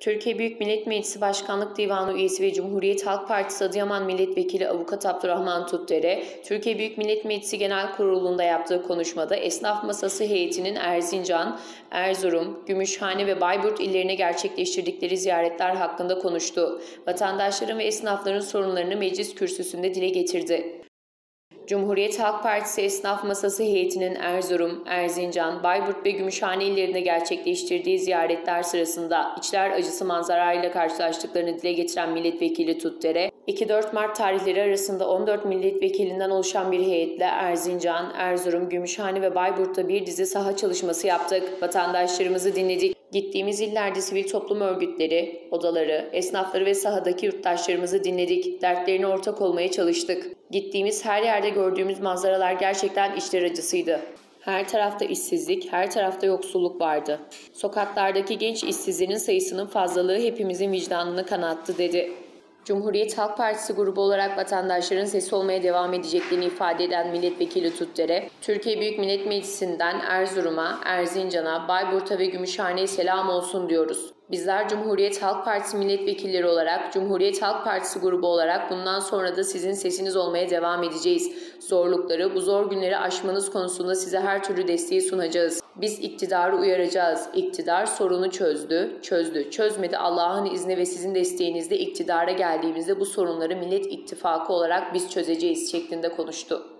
Türkiye Büyük Millet Meclisi Başkanlık Divanı Üyesi ve Cumhuriyet Halk Partisi Adıyaman Milletvekili Avukat Abdurrahman Tutdere, Türkiye Büyük Millet Meclisi Genel Kurulu'nda yaptığı konuşmada Esnaf Masası heyetinin Erzincan, Erzurum, Gümüşhane ve Bayburt illerine gerçekleştirdikleri ziyaretler hakkında konuştu. Vatandaşların ve esnafların sorunlarını meclis kürsüsünde dile getirdi. Cumhuriyet Halk Partisi Esnaf Masası heyetinin Erzurum, Erzincan, Bayburt ve Gümüşhane illerinde gerçekleştirdiği ziyaretler sırasında içler acısı manzarayla karşılaştıklarını dile getiren milletvekili Tutdere, 2-4 Mart tarihleri arasında 14 milletvekilinden oluşan bir heyetle Erzincan, Erzurum, Gümüşhane ve Bayburt'ta bir dizi saha çalışması yaptık. Vatandaşlarımızı dinledik. Gittiğimiz illerde sivil toplum örgütleri, odaları, esnafları ve sahadaki yurttaşlarımızı dinledik. Dertlerine ortak olmaya çalıştık. Gittiğimiz her yerde gördüğümüz manzaralar gerçekten içler acısıydı. Her tarafta işsizlik, her tarafta yoksulluk vardı. Sokaklardaki genç işsizlerin sayısının fazlalığı hepimizin vicdanını kanattı, dedi. Cumhuriyet Halk Partisi grubu olarak vatandaşların sesi olmaya devam edeceklerini ifade eden milletvekili Tutdere, Türkiye Büyük Millet Meclisi'nden Erzurum'a, Erzincan'a, Bayburt'a ve Gümüşhane'ye selam olsun diyoruz. Bizler Cumhuriyet Halk Partisi milletvekilleri olarak, Cumhuriyet Halk Partisi grubu olarak bundan sonra da sizin sesiniz olmaya devam edeceğiz. Zorlukları, bu zor günleri aşmanız konusunda size her türlü desteği sunacağız. Biz iktidarı uyaracağız. İktidar sorunu çözmedi. Allah'ın izni ve sizin desteğinizle iktidara geldiğimizde bu sorunları Millet İttifakı olarak biz çözeceğiz şeklinde konuştu.